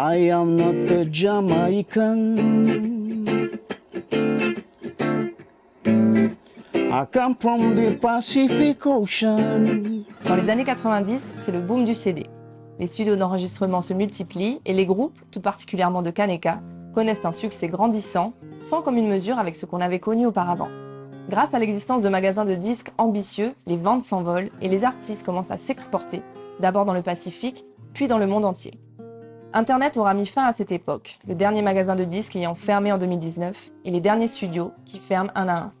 I am not a Jamaican. I come from the Pacific Ocean. Dans les années 90, c'est le boom du CD. Les studios d'enregistrement se multiplient et les groupes, tout particulièrement de Kaneka, connaissent un succès grandissant, sans commune mesure avec ce qu'on avait connu auparavant. Grâce à l'existence de magasins de disques ambitieux, les ventes s'envolent et les artistes commencent à s'exporter, d'abord dans le Pacifique, puis dans le monde entier. Internet aura mis fin à cette époque, le dernier magasin de disques ayant fermé en 2019 et les derniers studios qui ferment un à un.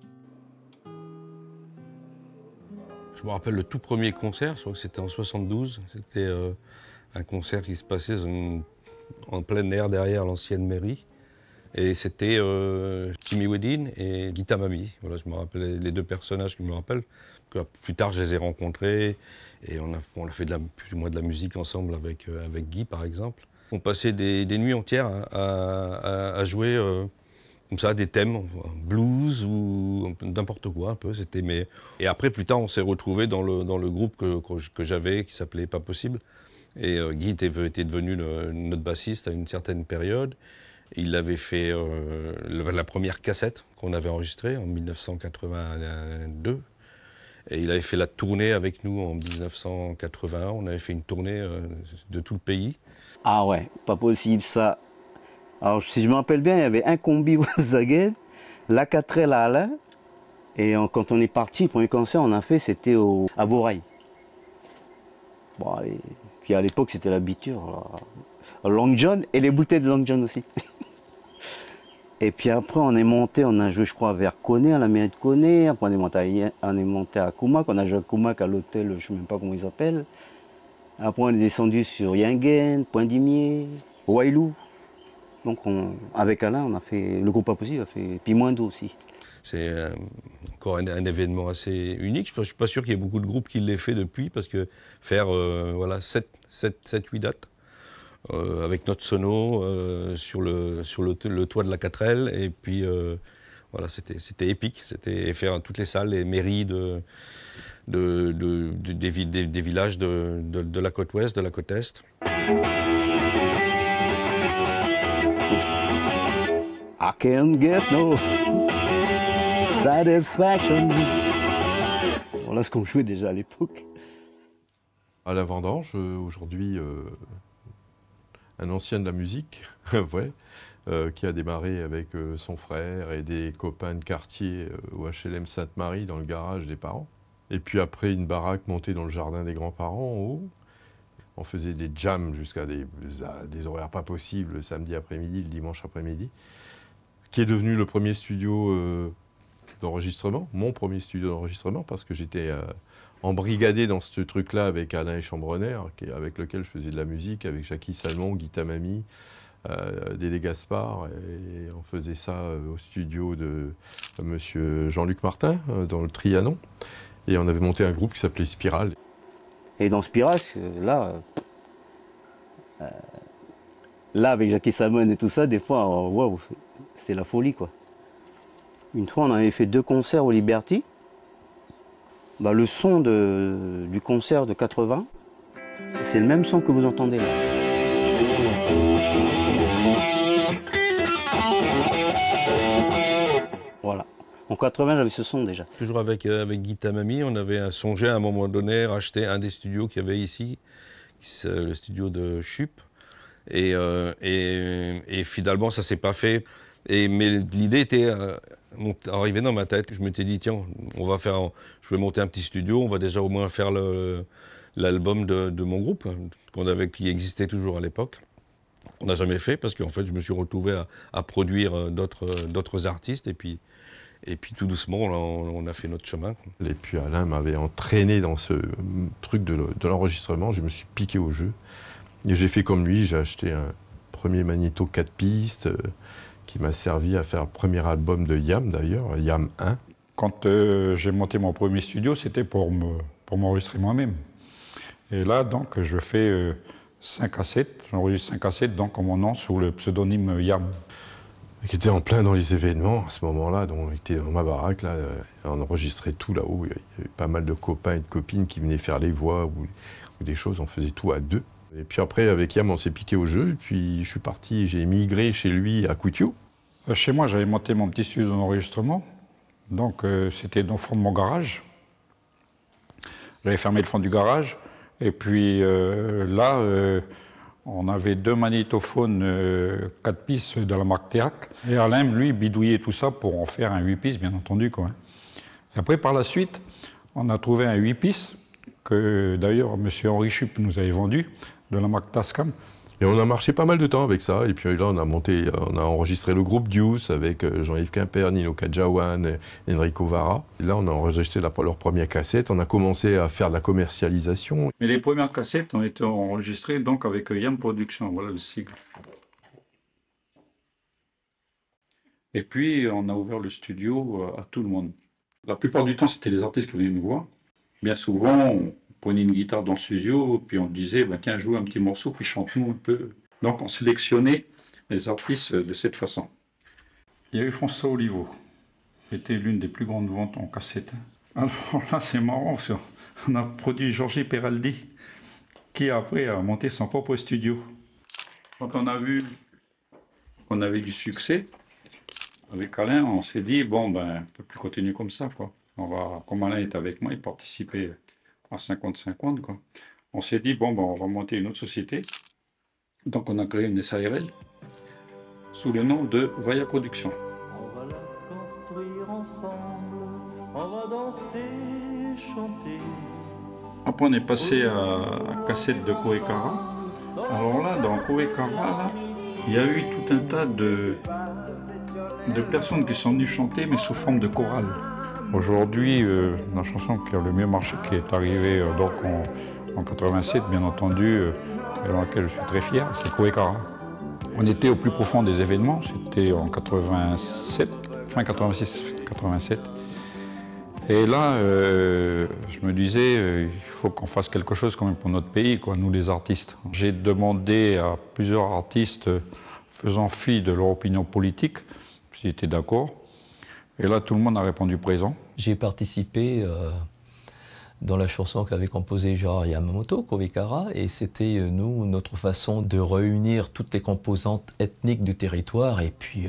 Je me rappelle le tout premier concert, je crois que c'était en 72. C'était un concert qui se passait en plein air derrière l'ancienne mairie. Et c'était Timmy Wedin et Guy Tamami. Voilà, je me rappelle les deux personnages que je me rappelle. Plus tard, je les ai rencontrés et on a fait plus ou moins de la musique ensemble avec Guy, par exemple. On passait des nuits entières à jouer comme ça, des thèmes, blues ou n'importe quoi un peu. Et après, plus tard, on s'est retrouvés dans le groupe que j'avais, qui s'appelait Pas Possible. Et Guy était devenu notre bassiste à une certaine période. Il avait fait la première cassette qu'on avait enregistrée en 1982. Et il avait fait la tournée avec nous en 1981. On avait fait une tournée de tout le pays. Ah ouais, Pas Possible, ça. Alors, si je me rappelle bien, il y avait un combi Volkswagen, la 4L à Alain. Et quand on est parti, le premier concert on a fait, c'était à Borail. Bon, puis à l'époque, c'était la biture. Long John et les bouteilles de Long John aussi. Et puis après, on est monté, on a joué, je crois, vers Koné, à la mairie de Koné. Après, on est monté à Koumak, on a joué à Koumak à l'hôtel, je ne sais même pas comment ils s'appellent. Après, on est descendu sur Yingen, Pointe-Dimier, Wailou. Donc, avec Alain, on a fait le groupe Pas Possible, a fait Pimoindo aussi. C'est encore un événement assez unique. Je ne suis pas sûr qu'il y ait beaucoup de groupes qui l'aient fait depuis, parce que faire voilà, 7-8 dates avec notre sono sur le toit de la 4L, et puis voilà, c'était épique. C'était faire toutes les salles, les mairies des villages de la côte ouest, de la côte est. I can't get no satisfaction. Voilà ce qu'on jouait déjà à l'époque. À la vendange, aujourd'hui, un ancien de la musique, ouais, qui a démarré avec son frère et des copains de quartier au HLM Sainte-Marie, dans le garage des parents. Et puis après, une baraque montée dans le jardin des grands-parents, en haut. On faisait des jams jusqu'à des horaires pas possibles, le samedi après-midi, le dimanche après-midi, qui est devenu le premier studio d'enregistrement, mon premier studio d'enregistrement, parce que j'étais embrigadé dans ce truc-là avec Alain Echambronner, avec lequel je faisais de la musique, avec Jackie Salmon, Guy Tamami, Dédé Gaspard, et on faisait ça au studio de monsieur Jean-Luc Martin, dans le Trianon, et on avait monté un groupe qui s'appelait Spirale. Et dans Spirale, là, avec Jackie Salmon et tout ça, des fois, waouh, c'était la folie, quoi. Une fois, on avait fait 2 concerts au Liberty. Bah, le son du concert de 80, c'est le même son que vous entendez là. Voilà. En 80, j'avais ce son déjà. Toujours avec Guy Tamami, on avait songé à un moment donné à racheter un des studios qu'il y avait ici, le studio de Chup. Et finalement, ça ne s'est pas fait. Mais l'idée était arrivée dans ma tête. Je m'étais dit, tiens, je vais monter un petit studio, on va déjà au moins faire l'album de mon groupe, qui existait toujours à l'époque. On n'a jamais fait, parce qu'en fait, je me suis retrouvé à produire d'autres artistes. Et puis tout doucement, on a fait notre chemin. Et puis Alain m'avait entraîné dans ce truc de l'enregistrement. Je me suis piqué au jeu. Et j'ai fait comme lui, j'ai acheté un premier magnéto 4 pistes qui m'a servi à faire le premier album de Yam d'ailleurs, Yam 1. Quand j'ai monté mon premier studio, c'était pour m'enregistrer moi-même. Et là, donc, je fais 5 cassettes, j'enregistre 5 cassettes donc en mon nom sous le pseudonyme Yam. Qui était en plein dans les événements à ce moment-là, donc il était dans ma baraque, là, on enregistrait tout là-haut. Il y avait pas mal de copains et de copines qui venaient faire les voix ou des choses, on faisait tout à 2. Et puis après, avec Yam, on s'est piqué au jeu. Et puis je suis parti, j'ai migré chez lui à Coutiou. Chez moi, j'avais monté mon petit studio d'enregistrement. Donc c'était dans le fond de mon garage. J'avais fermé le fond du garage. Et puis là, on avait 2 magnétophones 4 pistes de la marque Théâtre. Et Alain, lui, bidouillait tout ça pour en faire un 8 pistes, bien entendu, quoi. Et après, par la suite, on a trouvé un 8 pistes que d'ailleurs M. Henri Chup nous avait vendu, de la marque Tascam. Et on a marché pas mal de temps avec ça. Et puis là, on a enregistré le groupe Deuce avec Jean-Yves Quimper, Nino Kadjawan, Enrico Vara. Et là, on a enregistré leur première cassette. On a commencé à faire de la commercialisation. Mais les premières cassettes ont été enregistrées donc avec Yam Productions, voilà le sigle. Et puis, on a ouvert le studio à tout le monde. La plupart du temps, c'était les artistes qui venaient nous voir. Bien souvent, on prenait une guitare dans le studio, puis on disait, ben, tiens, joue un petit morceau, puis chante-nous un peu. Donc, on sélectionnait les artistes de cette façon. Il y a eu François Olivo, qui était l'une des plus grandes ventes en cassette. Alors là, c'est marrant, parce qu'on a produit Georgie Peraldi, qui après a monté son propre studio. Quand on a vu qu'on avait du succès, avec Alain, on s'est dit, bon, ben, on ne peut plus continuer comme ça, quoi. Comme Alain est avec moi, il participait à 50-50, quoi. On s'est dit, bon, ben, on va monter une autre société. Donc, on a créé une SARL sous le nom de Vaya Productions. On va la construire ensemble, on va danser, chanter. Après, on est passé à cassette de Koekara. Alors là, dans Koekara, là, il y a eu tout un tas de personnes qui sont venues chanter, mais sous forme de chorale. Aujourd'hui, la chanson qui a le mieux marché, qui est arrivée donc en 87, bien entendu, et dans laquelle je suis très fier, c'est Koekara. On était au plus profond des événements, c'était en 87, fin 86-87. Et là, je me disais, il faut qu'on fasse quelque chose quand même pour notre pays, quoi, nous les artistes. J'ai demandé à plusieurs artistes, faisant fi de leur opinion politique, s'ils étaient d'accord. Et là, tout le monde a répondu présent. J'ai participé dans la chanson qu'avait composée Gérard Yamamoto, Koekara, et c'était, notre façon de réunir toutes les composantes ethniques du territoire et puis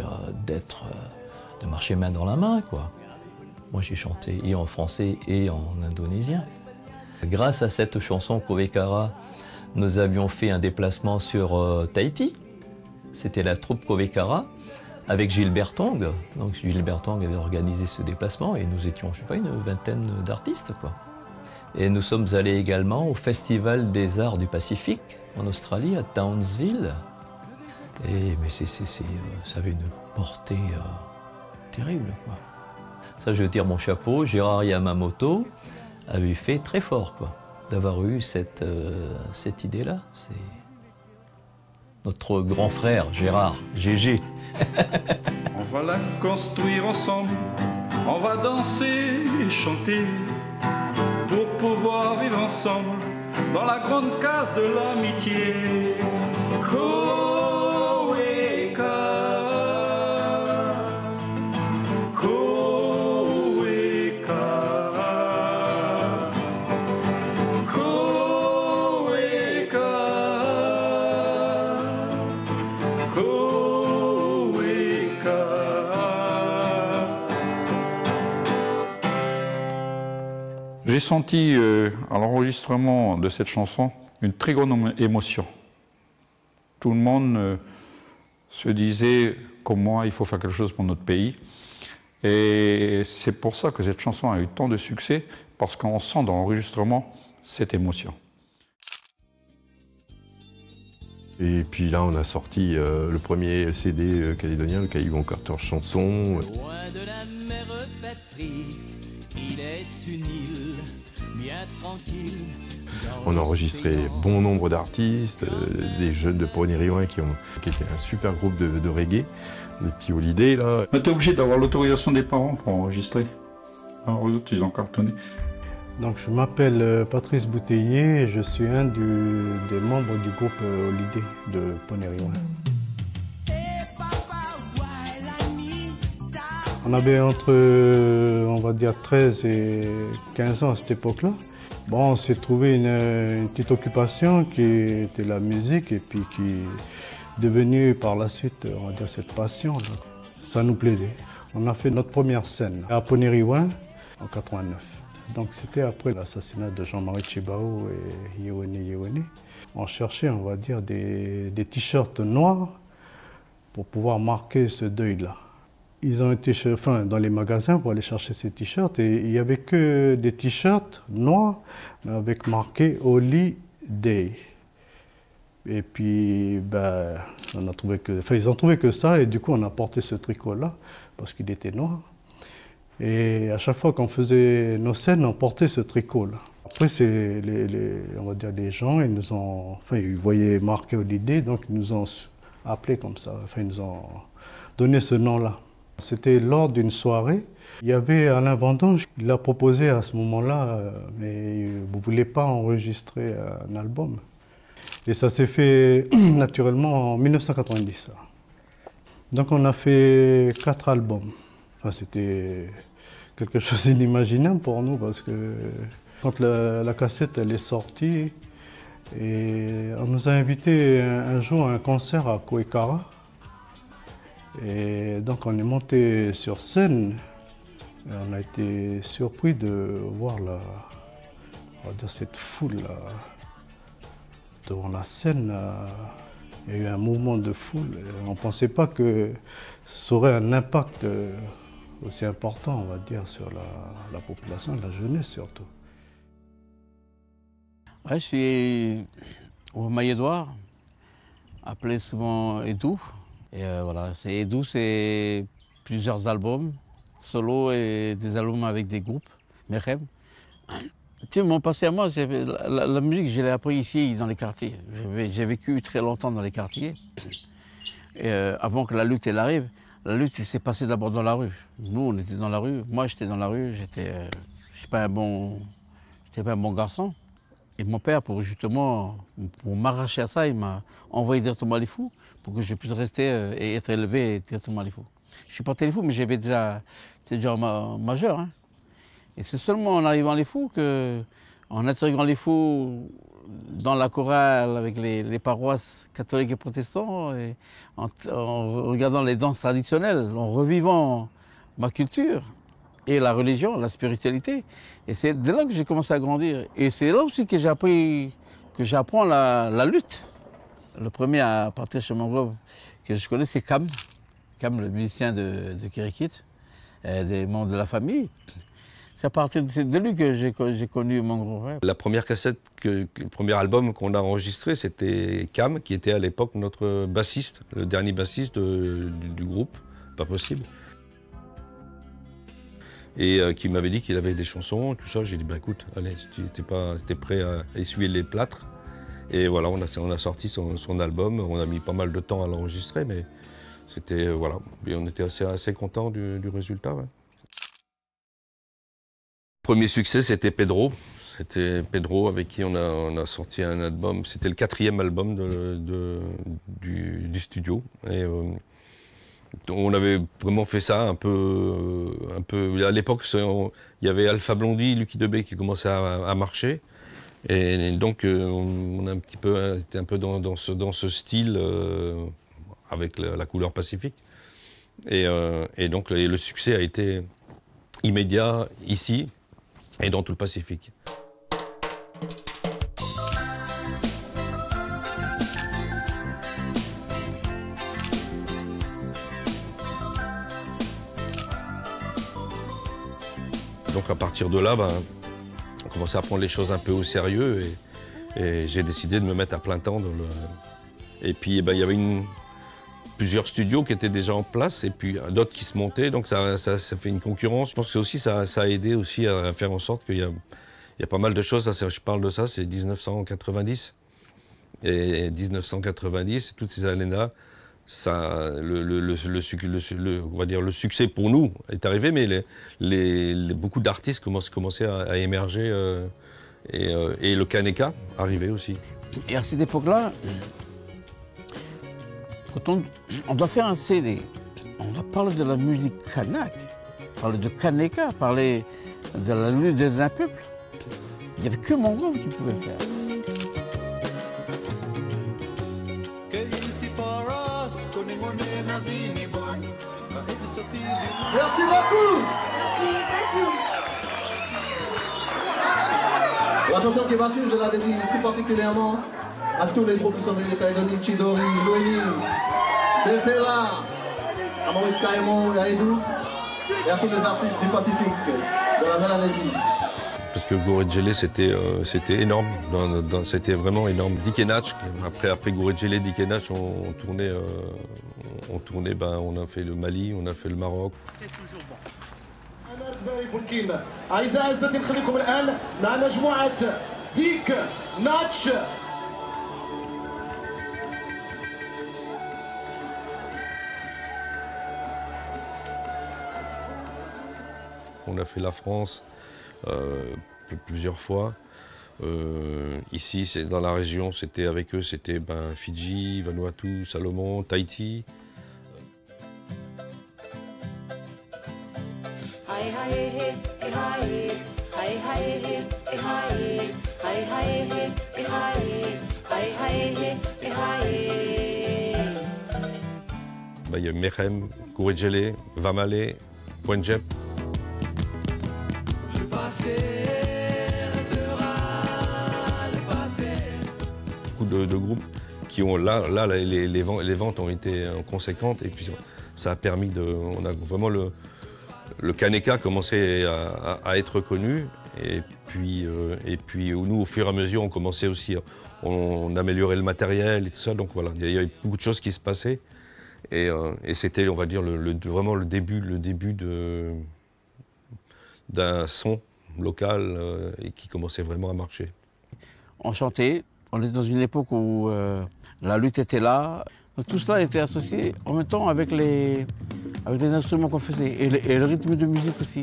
de marcher main dans la main, quoi. Moi, j'ai chanté et en français et en indonésien. Grâce à cette chanson Koekara, nous avions fait un déplacement sur Tahiti. C'était la troupe Koekara avec Gilbert Tong. Donc Gilbert Tong avait organisé ce déplacement et nous étions, je sais pas, une vingtaine d'artistes, quoi. Et nous sommes allés également au Festival des Arts du Pacifique en Australie, à Townsville. Mais ça avait une portée terrible, quoi. Ça, je tire mon chapeau. Gérard Yamamoto avait fait très fort, quoi, d'avoir eu cette idée-là. C'est notre grand frère, Gérard, Gégé. On va la construire ensemble, on va danser et chanter pour pouvoir vivre ensemble dans la grande case de l'amitié. J'ai senti à l'enregistrement de cette chanson une très grande émotion. Tout le monde se disait, comme moi, il faut faire quelque chose pour notre pays. Et c'est pour ça que cette chanson a eu tant de succès, parce qu'on sent dans l'enregistrement cette émotion. Et puis là, on a sorti le premier CD calédonien, le Caillou en 14 chansons. Loin de la mer patrie, il est une île bien tranquille. On a enregistré bon nombre d'artistes, des jeunes de Pony-Riouin qui étaient un super groupe de reggae, le petit Holiday là. On était obligé d'avoir l'autorisation des parents pour enregistrer. Alors eux autres, ils ont cartonné. Donc je m'appelle Patrice Bouteiller et je suis un des membres du groupe Holiday de Pony-Riouin. On avait entre, on va dire, 13 et 15 ans à cette époque-là. Bon, on s'est trouvé une petite occupation qui était la musique et puis qui est devenue par la suite, on va dire, cette passion. Ça nous plaisait. On a fait notre première scène à Poneriwan en 89. Donc c'était après l'assassinat de Jean-Marie Tshibao et Yewene. On cherchait, on va dire, des t-shirts noirs pour pouvoir marquer ce deuil-là. Ils ont été dans les magasins pour aller chercher ces t-shirts et il n'y avait que des t-shirts noirs avec marqué Holy Day. Et puis, ils ont trouvé que ça et du coup on a porté ce tricot-là parce qu'il était noir. Et à chaque fois qu'on faisait nos scènes, on portait ce tricot-là. Après, c'est on va dire les gens, ils voyaient marqué Holy Day, donc ils nous ont appelés comme ça. Ils nous ont donné ce nom-là. C'était lors d'une soirée. Il y avait Alain Vendange, il a proposé à ce moment-là, mais vous ne voulez pas enregistrer un album. Et ça s'est fait naturellement en 1990. Donc on a fait 4 albums. Enfin, c'était quelque chose d'inimaginable pour nous parce que quand la cassette elle est sortie, et on nous a invités un jour à un concert à Kouekara. Et donc on est monté sur scène et on a été surpris de voir cette foule devant la scène. Il y a eu un mouvement de foule. On ne pensait pas que ça aurait un impact aussi important, on va dire, sur la population, la jeunesse surtout. Ouais, je suis au Maillet-Edouard, appelé souvent Edou. Et voilà, Edou, c'est plusieurs albums, solo et des albums avec des groupes, Mechem. Tu sais, mon passé à moi, la musique, je l'ai appris ici, dans les quartiers. J'ai vécu très longtemps dans les quartiers. Et avant que la lutte elle arrive, la lutte s'est passée d'abord dans la rue. Nous, on était dans la rue. Moi, j'étais dans la rue. J'étais pas un bon garçon. Et mon père, pour m'arracher à ça, il m'a envoyé directement à l'IFU pour que je puisse rester et être élevé directement à l'IFU. Je suis parti à l'IFU, mais j'étais déjà majeur. Hein. Et c'est seulement en arrivant à l'IFU en intégrant l'IFU dans la chorale avec les paroisses catholiques et protestants, et en regardant les danses traditionnelles, en revivant ma culture et la religion, la spiritualité. Et c'est de là que j'ai commencé à grandir. Et c'est là aussi que j'apprends la lutte. Le premier à partir chez mon groupe que je connais, c'est Cam, le musicien de Kirikit, des membres de la famille. C'est à partir de lui que j'ai connu mon groupe. La première cassette, le premier album qu'on a enregistré, c'était Cam, qui était à l'époque notre bassiste, le dernier bassiste du groupe, Pas Possible. Et qui m'avait dit qu'il avait des chansons, tout ça. J'ai dit, écoute, allez, si tu étais prêt à essuyer les plâtres. Et voilà, on a sorti son album. On a mis pas mal de temps à l'enregistrer, mais c'était, voilà. Et on était assez contents du résultat. Ouais. Premier succès, c'était Pedro. C'était Pedro avec qui on a sorti un album. C'était le 4e album du studio. Et, on avait vraiment fait ça un peu à l'époque, il y avait Alpha Blondie, Lucky Dubé qui commençait à marcher. Et donc on a été un peu dans ce style avec la couleur pacifique. Et donc le succès a été immédiat ici et dans tout le Pacifique. Donc à partir de là, on commençait à prendre les choses un peu au sérieux et j'ai décidé de me mettre à plein temps dans le... Et puis il y avait plusieurs studios qui étaient déjà en place et puis d'autres qui se montaient, donc ça fait une concurrence. Je pense que aussi ça a aidé aussi à faire en sorte qu'il y a pas mal de choses, je parle de ça, c'est 1990. Et 1990, toutes ces années-là, on va dire le succès pour nous est arrivé, mais beaucoup d'artistes commençaient à émerger et le Kaneka arrivait aussi. Et à cette époque-là, quand on doit faire un CD, on doit parler de la musique kanak. parler de Kaneka, parler de la lutte d'un peuple. Il n'y avait que Mangrove qui pouvait le faire. Merci beaucoup. La chanson qui va suivre, je la dédie tout particulièrement à tous les groupes qui sont venus de Calédonie, Chidori, Loeni, Befela, à Maurice Caïmon et à Edou, et à tous les artistes du Pacifique, de la Mélanésie. Parce que Goredjele, c'était énorme, c'était vraiment énorme. Dikenach, après Goredjele, Dikenach, on tournait, on a fait le Mali, on a fait le Maroc. C'est toujours bon. أنا كباري فولكين أعزائي عزتي نخليكم الآن مع مجموعة ديك ناتش. On a fait la France plusieurs fois. Ici, c'est dans la région, c'était avec eux, c'était Fidji, Vanuatu, Salomon, Tahiti. Il y a Mechem, Goredjele, Vamale, Pointe Jep. Beaucoup de groupes qui ont les ventes ont été conséquentes et puis ça a permis on a vraiment le Kaneka a commencé à être reconnu et puis nous au fur et à mesure on commençait aussi, on améliorait le matériel et tout ça, donc voilà, il y avait beaucoup de choses qui se passaient et c'était, on va dire, vraiment le début d'un son local et qui commençait vraiment à marcher. On chantait, on était dans une époque où la lutte était là. Donc tout cela était associé en même temps avec les instruments qu'on faisait et le rythme de musique aussi.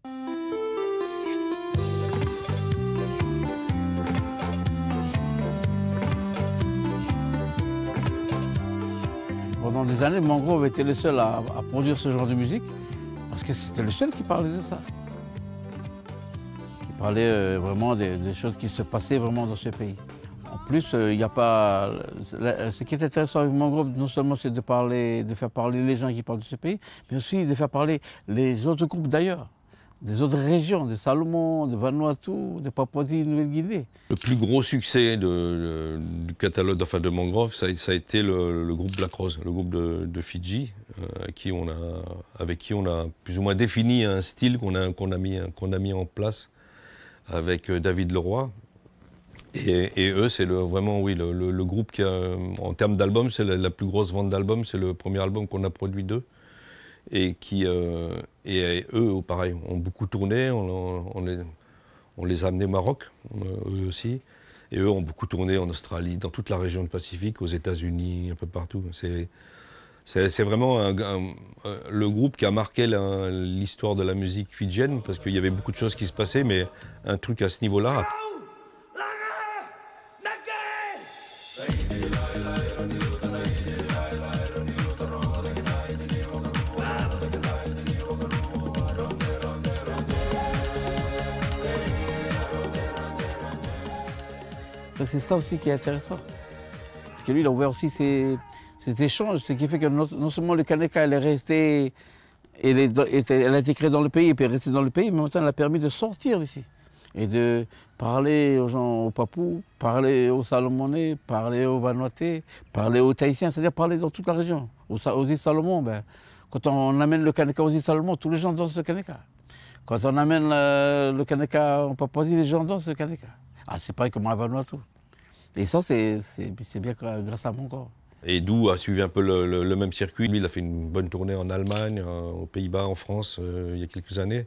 Pendant des années, Mangrove était le seul à produire ce genre de musique parce que c'était le seul qui parlait de ça. Qui parlait vraiment des choses qui se passaient vraiment dans ce pays. En plus, il n'y a pas. Ce qui est intéressant avec Mangrove, non seulement c'est de faire parler les gens qui parlent de ce pays, mais aussi de faire parler les autres groupes d'ailleurs, des autres régions, de Salomon, de Vanuatu, de Papouasie-Nouvelle-Guinée. Le plus gros succès du catalogue, enfin de Mangrove, ça a été le groupe Black Rose, le groupe de Fidji, avec qui on a plus ou moins défini un style qu'on a mis en place avec David Leroy. Et eux, c'est vraiment le groupe qui a, en termes d'albums, c'est la plus grosse vente d'albums, c'est le premier album qu'on a produit d'eux. Et eux, pareil, ont beaucoup tourné, on les a amenés au Maroc, eux aussi. Et eux ont beaucoup tourné en Australie, dans toute la région du Pacifique, aux États-Unis, un peu partout. C'est vraiment le groupe qui a marqué l'histoire de la musique fidjienne, parce qu'il y avait beaucoup de choses qui se passaient, mais un truc à ce niveau-là. C'est ça aussi qui est intéressant. Parce que lui, il a ouvert aussi ces échanges, ce qui fait que non seulement le Kaneka, elle est restée, elle a été créée dans le pays et puis elle est restée dans le pays, mais en même temps, elle a permis de sortir d'ici. Et de parler aux gens, aux Papous, parler aux Salomonais, parler aux Vanuatais, parler aux Tahitiens, c'est-à-dire parler dans toute la région. Aux îles Salomon, quand on amène le Kaneka aux îles Salomon, tous les gens dansent le Kaneka. Quand on amène le Kaneka en Papouasie, les gens dansent le Kaneka. Ah, c'est pareil comme à Vanuatu. Et ça, c'est bien grâce à Mangrove. Et Dou a suivi un peu le même circuit. Lui, il a fait une bonne tournée en Allemagne, aux Pays-Bas, en France, il y a quelques années.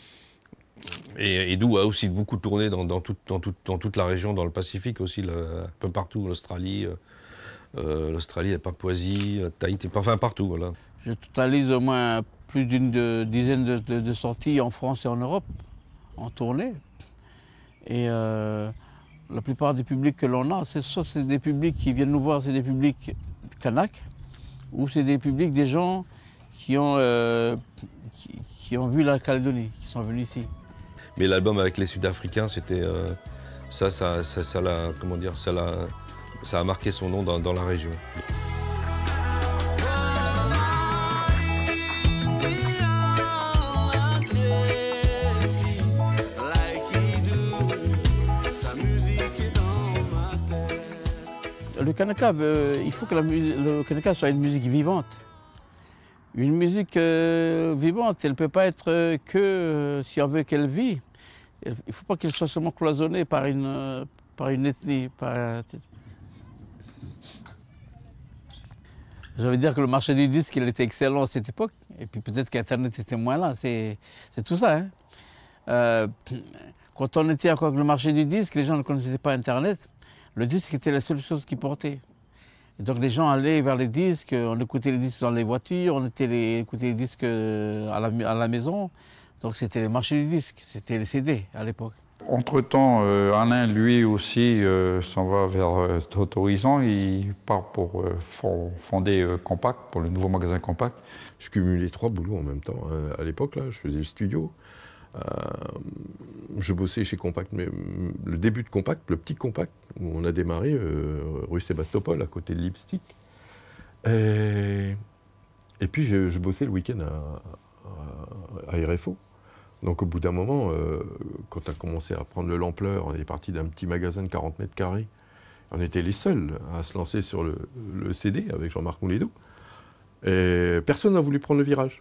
Et Dou a aussi beaucoup tourné dans toute la région, dans le Pacifique aussi, un peu partout, l'Australie, la Papouasie, Tahiti, enfin partout, voilà. Je totalise au moins plus d'une dizaine de sorties en France et en Europe, en tournée. Et la plupart des publics que l'on a, soit c'est des publics qui viennent nous voir, c'est des publics Kanak, ou c'est des publics des gens qui ont vu la Calédonie, qui sont venus ici. Mais l'album avec les Sud-Africains, c'était ça a marqué son nom dans la région. Le Kanaka, il faut que le Kanaka soit une musique vivante. Une musique vivante, elle ne peut pas être que si on veut qu'elle vive. Il ne faut pas qu'elle soit seulement cloisonnée par une ethnie. Je veux dire que le marché du disque, il était excellent à cette époque. Et puis peut-être qu'Internet était moins là. C'est tout ça. Hein. Quand on était encore avec le marché du disque, les gens ne connaissaient pas Internet. Le disque était la seule chose qui portait. Et donc les gens allaient vers les disques, on écoutait les disques dans les voitures, on écoutait les disques à la maison. Donc c'était le marché du disque, c'était les CD à l'époque. Entre-temps, Alain, lui aussi, s'en va vers d'autres horizons. Il part pour fonder Compact, pour le nouveau magasin Compact. Je cumulais 3 boulots en même temps. À l'époque, là, je faisais le studio. Je bossais chez Compact, mais le début de Compact, le petit Compact, où on a démarré rue Sébastopol, à côté de Lipstick. Et puis je bossais le week-end à RFO. Donc au bout d'un moment, quand on a commencé à prendre de l'ampleur, on est parti d'un petit magasin de 40 mètres carrés. On était les seuls à se lancer sur le CD avec Jean-Marc Mouledo. Et personne n'a voulu prendre le virage.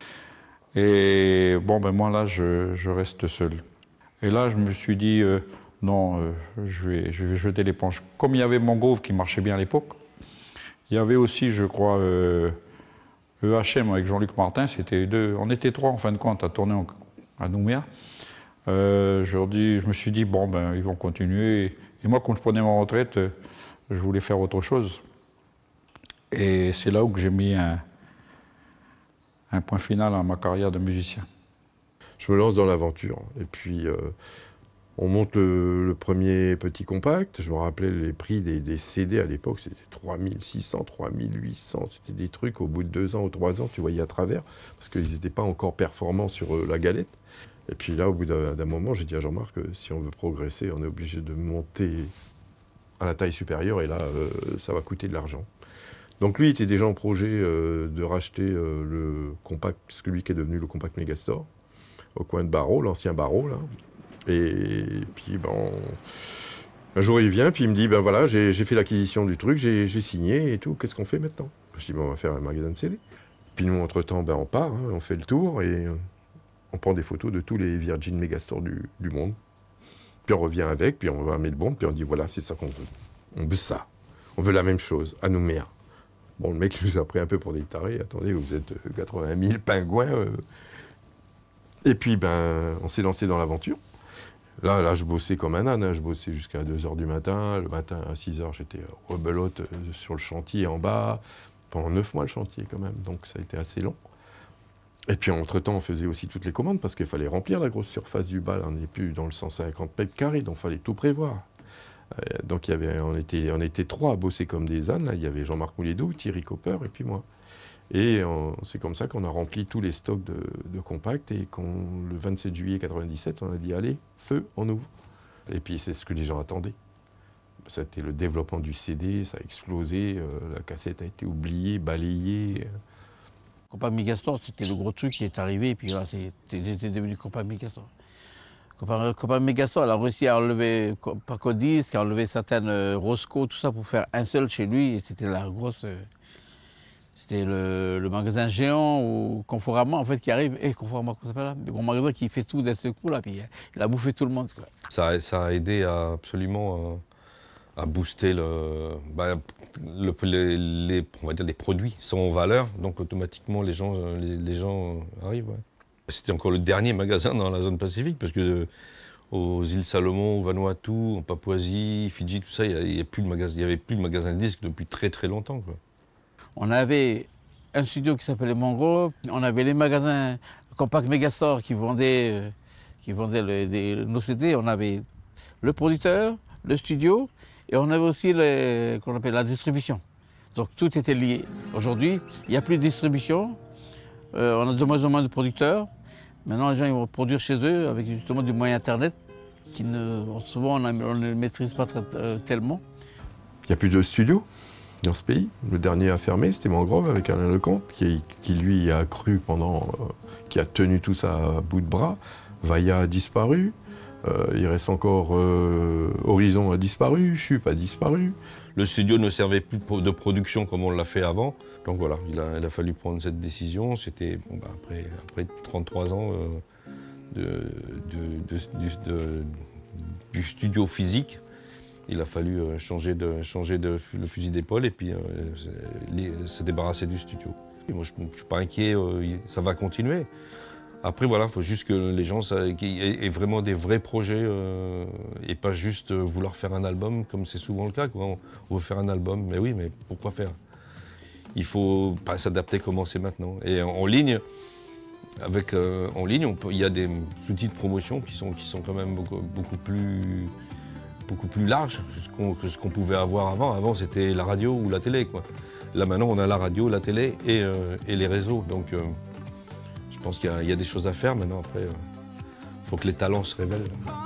Et bon, ben moi là, je reste seul. Et là, je me suis dit, non, je vais jeter l'éponge. Comme il y avait Mangrove qui marchait bien à l'époque, il y avait aussi, je crois, EHM avec Jean-Luc Martin, c'était on était 3 en fin de compte à tourner à Nouméa. Je me suis dit, bon, ben ils vont continuer. Et moi, quand je prenais ma retraite, je voulais faire autre chose. Et c'est là où j'ai mis un point final à ma carrière de musicien. Je me lance dans l'aventure. Et puis, on monte le premier petit compact. Je me rappelais les prix des CD à l'époque, c'était 3600, 3800. C'était des trucs, au bout de 2 ans ou 3 ans, tu voyais à travers, parce qu'ils n'étaient pas encore performants sur la galette. Et puis là, au bout d'un moment, j'ai dit à Jean-Marc que si on veut progresser, on est obligé de monter à la taille supérieure, et là, ça va coûter de l'argent. Donc lui, il était déjà en projet de racheter le compact, celui qui est devenu le compact Megastore, au coin de Barreau, l'ancien Barreau, là. Et puis, bon, un jour, il vient, puis il me dit, ben voilà, j'ai fait l'acquisition du truc, j'ai signé et tout, qu'est-ce qu'on fait maintenant? Je dis, ben, on va faire un magasin de CD. Puis nous, entre-temps, ben, on part, hein, on fait le tour, et on prend des photos de tous les Virgin Megastore du monde. Puis on revient avec, puis on va mettre le bon, puis on dit, voilà, c'est ça qu'on veut. On veut ça. On veut la même chose, à Nouméa. Bon, le mec nous a pris un peu pour des tarés. Attendez, vous êtes 80 000 pingouins. Et puis, ben, on s'est lancé dans l'aventure. Là, je bossais comme un âne. Hein. Je bossais jusqu'à 2 h du matin. Le matin, à 6 h, j'étais rebelote sur le chantier en bas. Pendant 9 mois, le chantier, quand même. Donc, ça a été assez long. Et puis, entre-temps, on faisait aussi toutes les commandes parce qu'il fallait remplir la grosse surface du bal. On n'est plus dans le 150 mètres carrés, donc il fallait tout prévoir. Donc on était 3 à bosser comme des ânes. Là. Il y avait Jean-Marc Mouledo, Thierry Copper et puis moi. Et c'est comme ça qu'on a rempli tous les stocks de Compact. Et le 27 juillet 1997, on a dit allez, feu, on ouvre. Et puis c'est ce que les gens attendaient. C'était le développement du CD, ça a explosé, la cassette a été oubliée, balayée. Compact Megastore, c'était le gros truc qui est arrivé. Et puis là, c'était devenu Compact Megastore. Compact Megastore, elle a réussi à enlever Pacodisc, à enlever certaines Roscoe, tout ça pour faire un seul chez lui. C'était la grosse. C'était le magasin géant ou Conforama en fait qui arrive. Et Conforama, comment ça s'appelle là? Le gros magasin qui fait tout d'un seul coup là, puis il a bouffé tout le monde. Quoi. Ça a aidé absolument à booster on va dire les produits sont en valeur, donc automatiquement les gens arrivent. Ouais. C'était encore le dernier magasin dans la zone Pacifique, parce que aux îles Salomon, au Vanuatu, en Papouasie, Fidji, tout ça, il n'y avait plus de magasin de disques depuis très très longtemps. Quoi. On avait un studio qui s'appelait Mangrove, on avait les magasins Compact Megastore qui vendaient nos CD, on avait le producteur, le studio, et on avait aussi qu'on appelle la distribution. Donc tout était lié. Aujourd'hui, il n'y a plus de distribution. On a de moins en moins de producteurs. Maintenant, les gens ils vont produire chez eux avec justement du moyen Internet qui souvent on ne maîtrise pas tellement. Il n'y a plus de studio dans ce pays. Le dernier à fermer, c'était Mangrove avec Alain Lecomte, qui lui a cru qui a tenu tout ça à bout de bras. Vaya a disparu. Il reste encore Horizon a disparu, Chup a disparu. Le studio ne servait plus de production comme on l'a fait avant. Donc voilà, il a fallu prendre cette décision. C'était après 33 ans du studio physique. Il a fallu changer le fusil d'épaule et puis se débarrasser du studio. Et moi, je ne suis pas inquiet, ça va continuer. Après, voilà, il faut juste que les gens aient vraiment des vrais projets et pas juste vouloir faire un album, comme c'est souvent le cas. On veut faire un album, mais oui, mais pourquoi faire? Il faut pas s'adapter comment c'est maintenant. Et en ligne, il y a des outils de promotion qui sont quand même beaucoup plus larges que ce qu'on pouvait avoir avant. Avant, c'était la radio ou la télé, quoi. Là, maintenant, on a la radio, la télé et les réseaux. Donc, je pense qu'il y a des choses à faire. Maintenant, après, il faut que les talents se révèlent.